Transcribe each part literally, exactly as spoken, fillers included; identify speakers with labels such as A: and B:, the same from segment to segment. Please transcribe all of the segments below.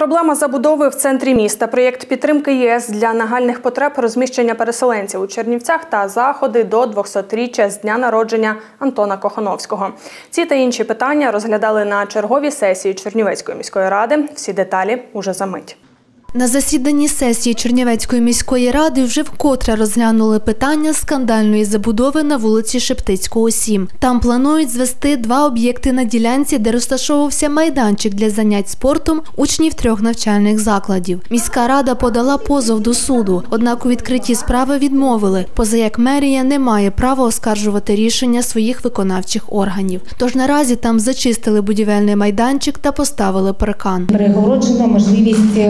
A: Проблема забудови в центрі міста, проєкт підтримки ЄС для нагальних потреб розміщення переселенців у Чернівцях та заходи до двохсотріччя з дня народження Антона Кохановського. Ці та інші питання розглядали на черговій сесії Чернівецької міської ради. Всі деталі уже за мить.
B: На засіданні сесії Чернівецької міської ради вже вкотре розглянули питання скандальної забудови на вулиці Шептицького, сім. Там планують звести два об'єкти на ділянці, де розташовувався майданчик для занять спортом учнів трьох навчальних закладів. Міська рада подала позов до суду, однак у відкритті справи відмовили, позаяк мерія не має права оскаржувати рішення своїх виконавчих органів. Тож наразі там зачистили будівельний майданчик та поставили паркан.
C: Перегороджена можливість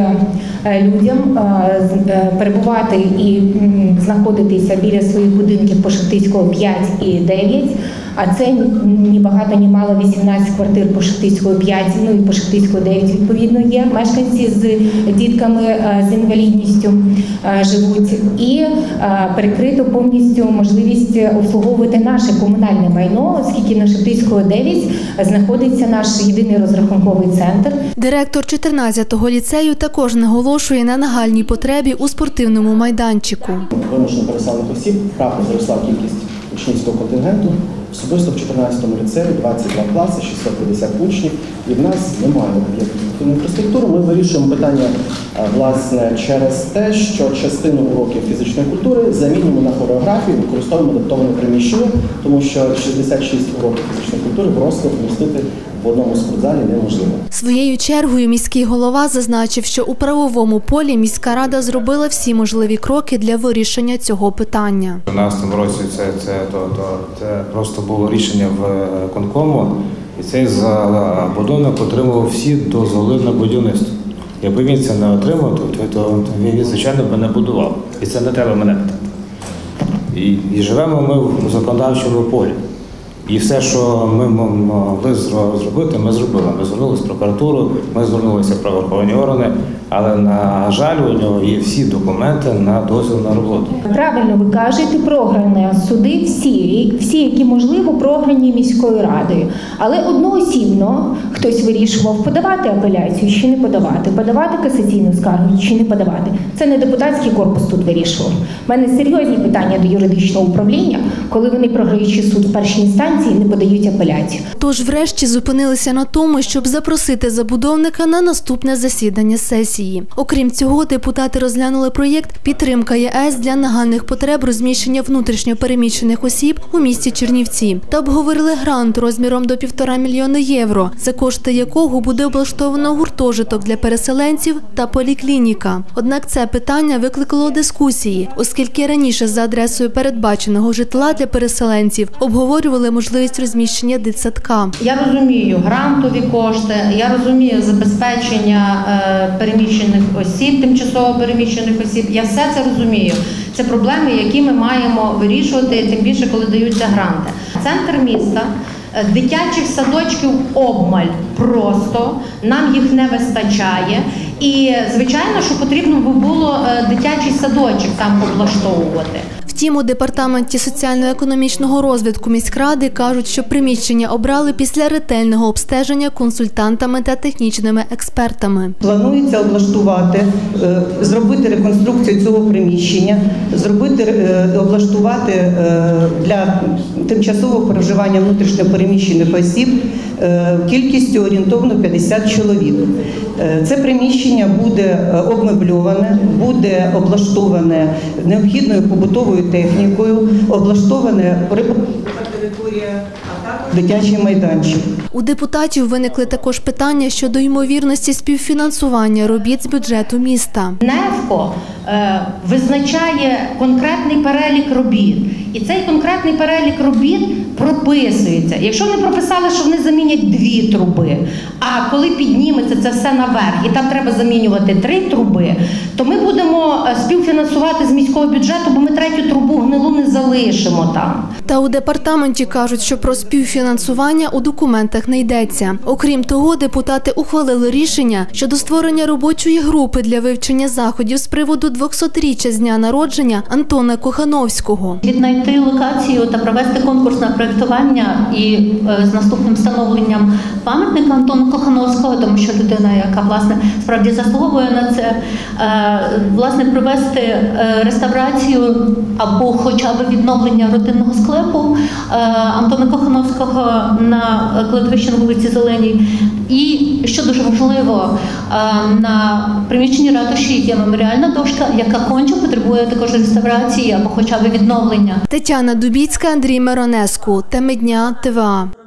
C: людям перебувати і знаходитися біля своїх будинків по Шептицького п'ять і дев'ять, а це ні багато, ні мало вісімнадцять квартир по Шептицького п'ять, ну і по Шептицького дев'ять відповідно є. Мешканці з дітками з інвалідністю живуть і перекрито повністю можливість обслуговувати наше комунальне майно, оскільки на Шептицького дев'ять знаходиться наш єдиний розрахунковий центр.
B: Директор чотирнадцятого ліцею також наголошує на нагальній потребі у спортивному майданчику.
D: Вимушено переселених осіб вправо зросла кількість учнівського контингенту. Особисто в чотирнадцятому ліцеї двадцять два класи, шістсот п'ятдесят учнів, і в нас немає об'єктів інфраструктури. Ми вирішуємо питання, власне, через те, що частину уроків фізичної культури замінюємо на хореографію, використовуємо адаптоване приміщення, тому що шістдесят шість уроків фізичної культури просто вмістити в одному спортзалі неможливо.
B: Своєю чергою міський голова зазначив, що у правовому полі міська рада зробила всі можливі кроки для вирішення цього питання.
E: У нас в цьому році це, це, то, то, це просто було рішення в виконкому, і цей забудовник отримував всі дозволи на будівництво. Якби він це не отримав, то, то він, звичайно, би не будував. І це не треба мене питати. І, і живемо ми в законодавчому полі. І все, що ми могли зробити, ми зробили. Ми звернулися в прокуратуру, ми звернулися в правоохоронні органи, але, на жаль, у нього є всі документи на дозвіл на роботу.
C: Правильно ви кажете, програні суди всі, всі, які можливо, програні міською радою. Але одноосібно хтось вирішував подавати апеляцію чи не подавати, подавати касаційну скаргу чи не подавати. Це не депутатський корпус тут вирішував. У мене серйозні питання до юридичного управління, коли вони, програючи суд в першій інстанції, не подають апеляцію.
B: Тож врешті зупинилися на тому, щоб запросити забудовника на наступне засідання сесії. Окрім цього, депутати розглянули проєкт «Підтримка ЄС для нагальних потреб розміщення внутрішньо переміщених осіб у місті Чернівці» та обговорили грант розміром до півтора мільйона євро, за кошти якого буде облаштовано гуртожиток для переселенців та поліклініка. Однак це питання викликало дискусії, оскільки раніше за адресою передбаченого житла для переселенців обговорювали можливість розміщення дитсадка.
F: Я розумію грантові кошти, я розумію забезпечення е, переміщених осіб, тимчасово переміщених осіб. Я все це розумію. Це проблеми, які ми маємо вирішувати, тим більше, коли даються гранти. Центр міста, дитячих садочків обмаль просто, нам їх не вистачає. І, звичайно, що потрібно би було дитячий садочок там облаштовувати.
B: Втім, у департаменті соціально-економічного розвитку міськради кажуть, що приміщення обрали після ретельного обстеження консультантами та технічними експертами.
G: Планується облаштувати, зробити реконструкцію цього приміщення, зробити, облаштувати для тимчасового проживання внутрішньо переміщених осіб кількістю орієнтовно п'ятдесят чоловік. Це приміщення буде обмебльоване, буде облаштоване необхідною побутовою технікою, облаштоване територія, а також дитячий майданчик.
B: У депутатів виникли також питання щодо ймовірності співфінансування робіт з бюджету міста.
F: НЕФКО е, визначає конкретний перелік робіт. І цей конкретний перелік робіт прописується. Якщо не прописали, що вони замінять дві труби, а коли підніметься це все наверх і там треба замінювати три труби, то ми будемо співфінансувати з міського бюджету, бо ми третю трубу гнилу не залишимо там.
B: Та у департаменті кажуть, що про співфінансування у документах не йдеться. Окрім того, депутати ухвалили рішення щодо створення робочої групи для вивчення заходів з приводу двохсотріччя з дня народження Антона Кохановського.
F: Від
H: знайти локацію та провести конкурс на проєктування і е, з наступним встановленням пам'ятника Антону Кохановського, тому що людина, яка власне справді заслуговує на це, е, власне провести е, реставрацію або хоча б відновлення родинного склепу е, Антона Кохановського на кладовищі на вулиці Зеленій. І, що дуже важливо, е, на приміщенні ратуші є меморіальна дошка, яка конче потребує також реставрації або хоча б відновлення.
B: Тетяна Дубіцька, Андрій Миронеску. Теми дня ТВА.